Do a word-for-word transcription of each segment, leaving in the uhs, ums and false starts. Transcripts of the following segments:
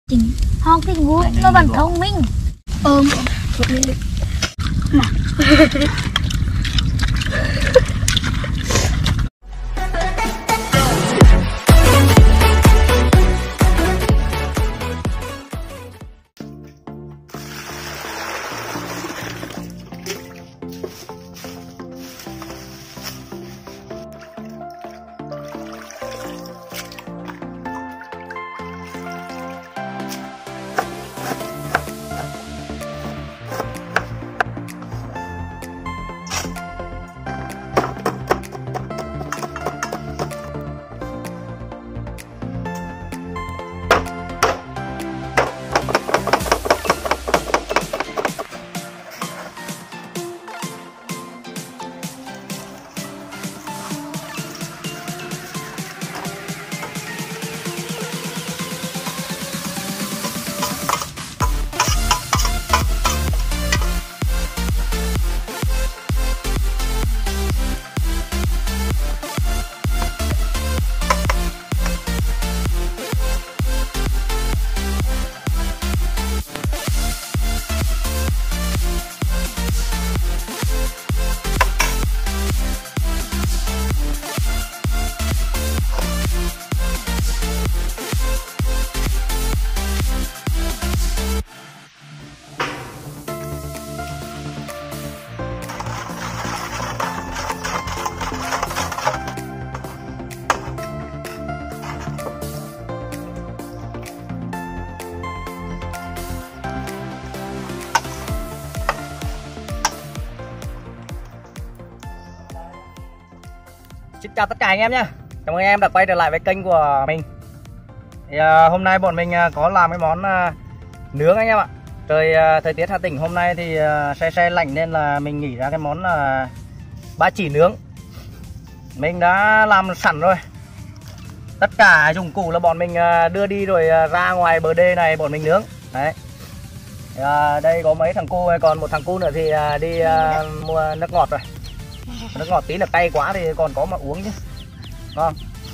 Chính Hong cái ngu nó vẫn thông minh. Ôm mà Xin chào tất cả anh em nhé. Chào mừng anh em đã quay trở lại với kênh của mình. Thì, uh, hôm nay bọn mình uh, có làm cái món uh, nướng anh em ạ. Trời uh, thời tiết Hà Tĩnh hôm nay thì uh, se se lạnh nên là mình nghĩ ra cái món uh, ba chỉ nướng. Mình đã làm sẵn rồi. Tất cả dụng cụ là bọn mình uh, đưa đi rồi uh, ra ngoài bờ đê này bọn mình nướng. Đấy. Thì, uh, đây có mấy thằng cu, còn một thằng cu nữa thì uh, đi uh, mua nước ngọt rồi. Nước ngọt tí là cay quá thì còn có mà uống chứ. Không.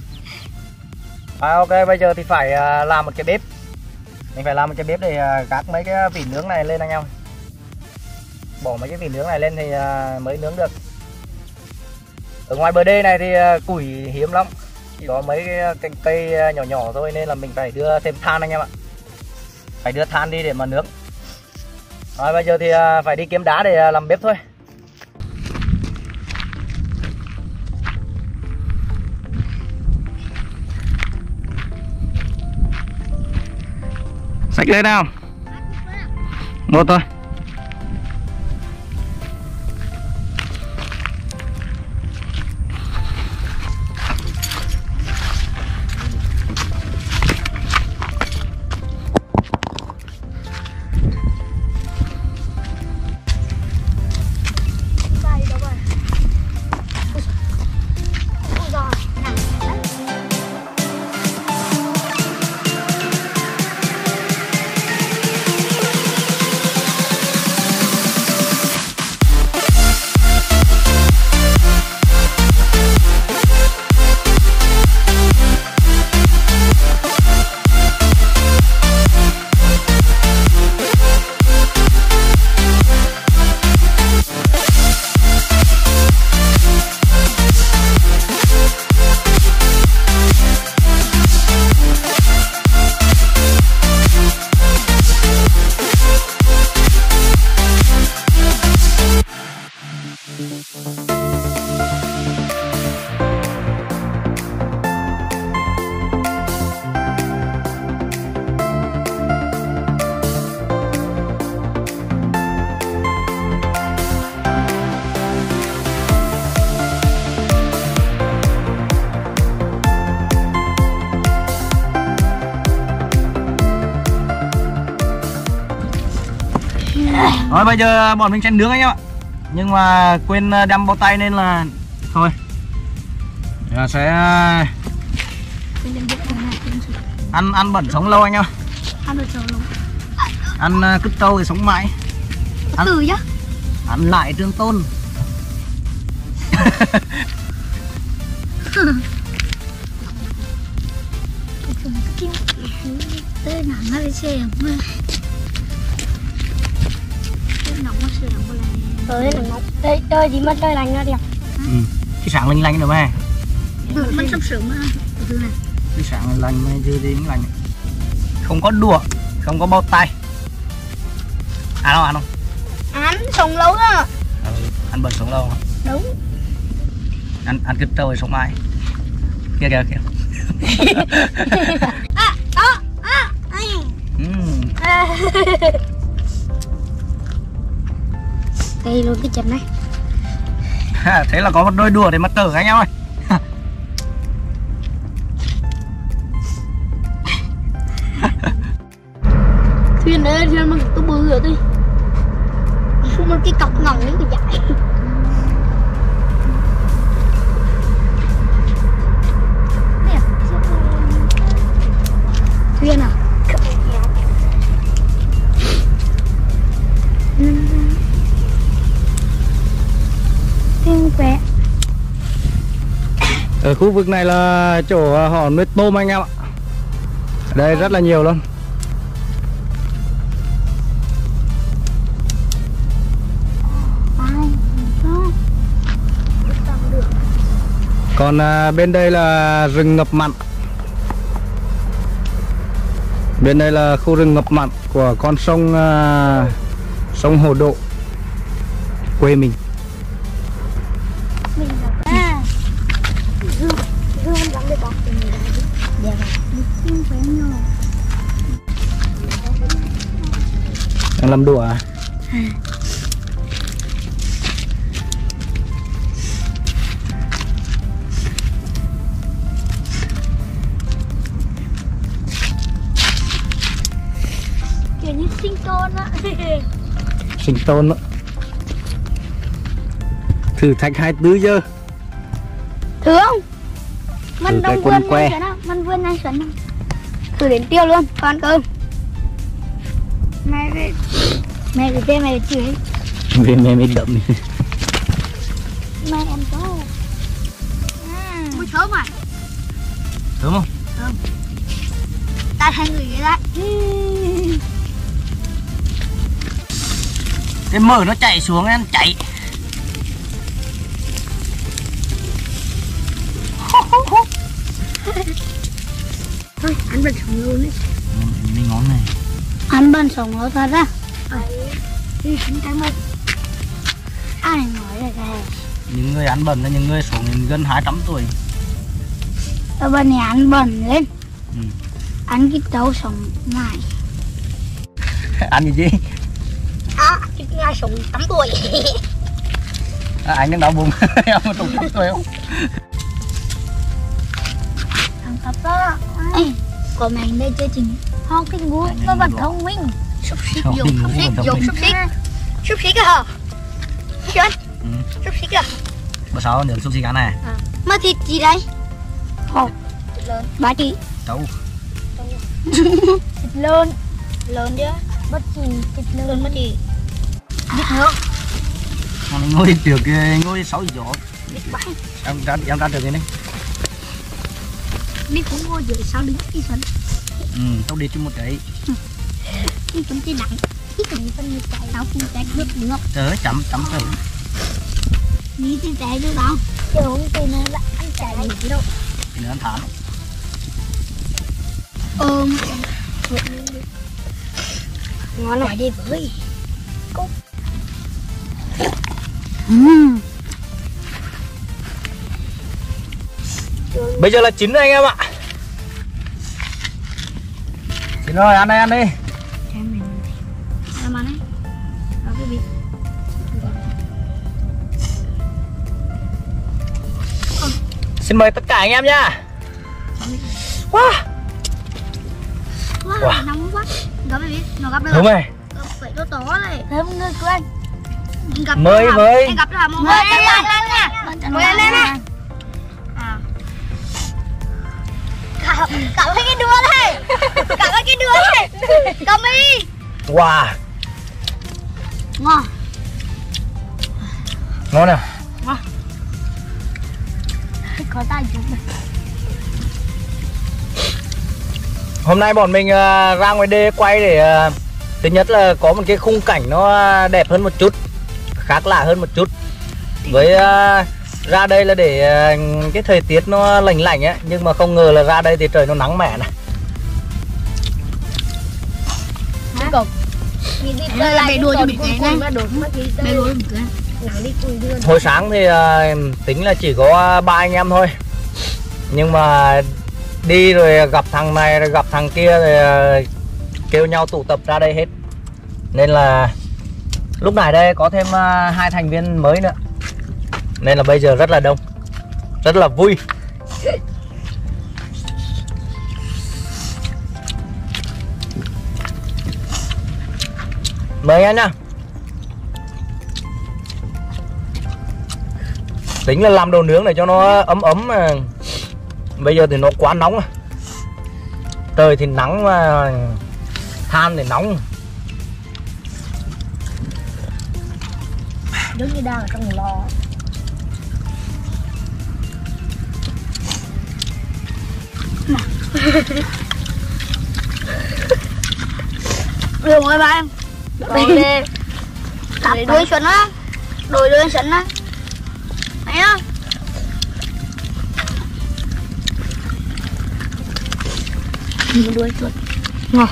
À, ok, bây giờ thì phải uh, làm một cái bếp. Mình phải làm một cái bếp để uh, gác mấy cái vỉ nướng này lên anh em. Bỏ mấy cái vỉ nướng này lên thì uh, mới nướng được. Ở ngoài bờ đê này thì uh, củi hiếm lắm. Chỉ có mấy cái cành cây uh, nhỏ nhỏ thôi nên là mình phải đưa thêm than anh em ạ. Phải đưa than đi để mà nướng. Rồi bây giờ thì uh, phải đi kiếm đá để uh, làm bếp thôi. Xách lên nào. Một thôi. Rồi bây giờ bọn mình sẽ nướng anh em ạ. Nhưng mà quên đâm bao tay nên là thôi. Giờ sẽ ăn ăn bẩn sống lâu anh em. Ăn được sống lâu. Ăn cứt trâu thì sống mãi. Ăn từ nhá. Ăn lại Trương Tôn. tới nằm nó đi xe mưa nóng nó xe nóng này tới nóng đây chơi gì mất chơi lành nó đẹp ừ. Cái sáng lành lành được mà được mất sắp sửa mà thứ này cái sáng lành lành mà chưa đến lành không có đùa không có bao tay ăn không ăn không ăn sống lâu đó ừ, ăn bẩn sống lâu hả? Đúng ăn ăn cứt trâu rồi sống ai kia kìa kìa à đó à uhm. đây luôn cái chân này thế là có một đôi đùa để mà tử anh em ơi. thuyền đấy thuyền mà tôi bự rồi tôi không một cái cọc ngỏng những cái dải thuyền à thuyền quẹ Ở khu vực này là chỗ họ nuôi tôm anh em ạ. Ở đây rất là nhiều luôn. Còn à, bên đây là rừng ngập mặn. Bên đây là khu rừng ngập mặn của con sông à, sông Hồ Độ, quê mình. Mình là à, dương, dương lắm để bọc từ người đấy. Dạ vâng, dương khỏe nhau. Đang làm đùa à? À. Kiểu như sinh tồn á. Sinh tồn đó. Thử thách hai mươi tư giờ. Thử không? Mình Thử cái đông quân vươn que. nhanh chuẩn không? Mình vươn nhanh chuẩn không? Thử đến tiêu luôn, ăn cơm. Mày về mày về mày về chửi. Vì mẹ mới đậm đi. Mày ăn có. À. Mùi thơm à? Thơm không? Thơm. Ta hai người vậy đấy. Cái mỡ nó chảy xuống em chạy. Thôi, ăn bần sống luôn đấy. Mình ngon này. Ăn bần sống nó thật á. Đi chúng ta mời. Ai nói là cái Những người ăn bẩn là những người sống đến gần hai trăm tuổi. ở bên này ăn bẩn lên. Ừ. Ăn cái trâu sống này. Ăn cái gì? À, cái ngay sống tám tuổi. À, anh đang đau bụng. Em có trùng tám tuổi không? Thằng tập đó. Ê, có mình đây chơi trình. Không, cái ngũ nó vẫn thông minh. Xúc xích Thông dùng, minh, xúc ngũ xích vẫn thông dùng, minh. xúc xích. Xúc xích à hả? Chân. Ừ. Xúc xích à? Bữa sau nướng xúc xích cá này. À. Mà thịt gì đây? Ồ, thịt lớn. Ba chị. Trâu. Thịt lớn. Lớn chứ. Bất kỳ thịt lớn bất kỳ. Biết nữa. Con này ngồi trước kia, ngồi sáu giỏ. Biết bãi. Em ra em ra được cái này. Mình cũng ngồi dưới sau đứng đi xuân. Ừ, tao đi chung một đấy. Nhưng chúng tôi đắng. Ít cái phân nhiệt chạy tao không chạy được nước. Trời ơi, chấm chấm thử. Nghĩ thì chạy được không? Chứ không thì nó lại ăn chạy được chứ đâu. Thì nữa ăn thán. Ôm. Ngon này đi với. Cúc. Uhm. Bây giờ là chín rồi anh em ạ. Chín rồi, ăn đây ăn đi. Làm ăn đấy. Đó cái gì? Xin mời tất cả anh em nha. Wow. Wow, Wow. nóng quá. Nó mới biết, nó gặp được. Đúng rồi. Vậy nó to này. Thế người của anh. Gặp Mời mời. Anh gặp là một mời lên lên nha. Mời lên lên nè. À. Cả cả mấy cái đua này. Cả mấy cái đua này. Cầm đi. Wow. Ngon. Ngon nào. Ngon. Có tay chụp này. Hôm nay bọn mình uh, ra ngoài đê quay để uh, thứ nhất là có một cái khung cảnh nó đẹp hơn một chút, khác lạ hơn một chút. Với uh, ra đây là để uh, cái thời tiết nó lành lạnh ấy, nhưng mà không ngờ là ra đây thì trời nó nắng mẻ này. Mẹ đùa cho mình cái này. Mẹ đùa cho mình cái. Hồi sáng thì uh, tính là chỉ có ba anh em thôi, nhưng mà đi rồi gặp thằng này rồi gặp thằng kia rồi uh, kêu nhau tụ tập ra đây hết, nên là lúc này đây có thêm uh, hai thành viên mới nữa, nên là bây giờ rất là đông, rất là vui. Mời anh nhá. Tính là làm đồ nướng để cho nó ấm ấm mà bây giờ thì nó quá nóng rồi. Trời thì nắng mà than thì nóng. Giống như đang ở trong lò. Được rồi bạn. Rồi đi. Để đuôi xuân á. Đuôi đuôi xuân á. Thấy không? Đuôi xuân. Ngon.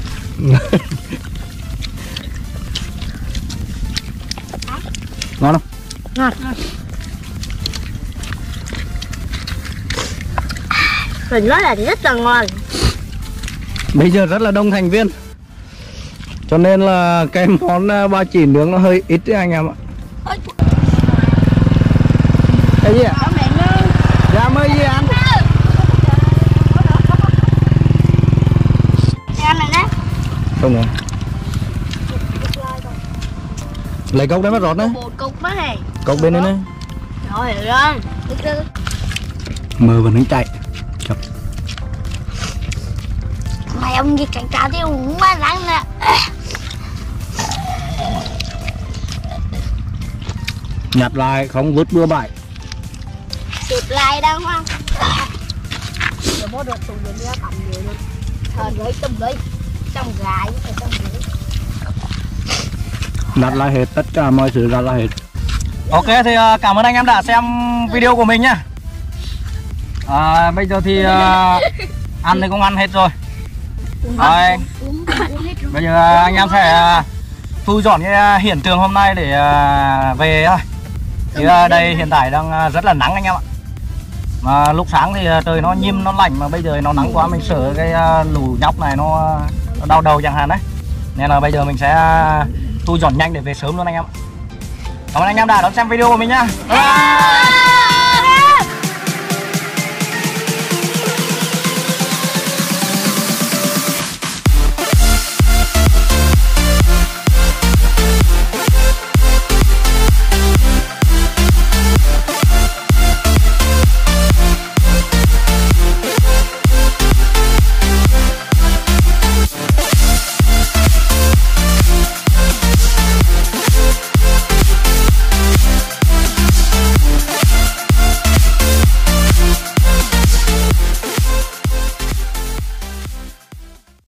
Ngon không? Ngon. Mình nói là rất là ngon. Bây giờ rất là đông thành viên, cho nên là cái món ba chỉ nướng nó hơi ít đấy anh em ạ. Cái gì ạ? Dạ mới gì ăn? Ăn này nè. Không rồi. Lấy cốc đấy mất rót đấy. Bột cục đó này. Cốc bên đây này. Rồi rồi. Mơ vẫn đứng chạy. Chập. Mày ông gì cảnh cá thì uống ba răng nè. Nhặt lại không vứt bừa bãi. Chụp lại đang không? Giờ bố được tụi mình ra cầm nhiều luôn. Thờ gửi tôm gửi. Trong gái với trong gửi. Đặt lại hết, tất cả mọi thứ đặt lại hết. Ok thì cảm ơn anh em đã xem video của mình nhá. À, bây giờ thì uh, ăn thì cũng ăn hết rồi. Rồi, bây giờ anh em sẽ uh, thu dọn cái hiện trường hôm nay để uh, về thôi. Thì uh, đây hiện tại đang uh, rất là nắng anh em ạ. Mà lúc sáng thì uh, trời nó nhim nó lạnh, mà bây giờ nó nắng quá mình sợ cái uh, lũ nhóc này nó, nó đau đầu chẳng hạn đấy. Nên là bây giờ mình sẽ uh, thu dọn nhanh để về sớm luôn anh em. Cảm ơn anh em đã đón xem video của mình nhá. Bye bye.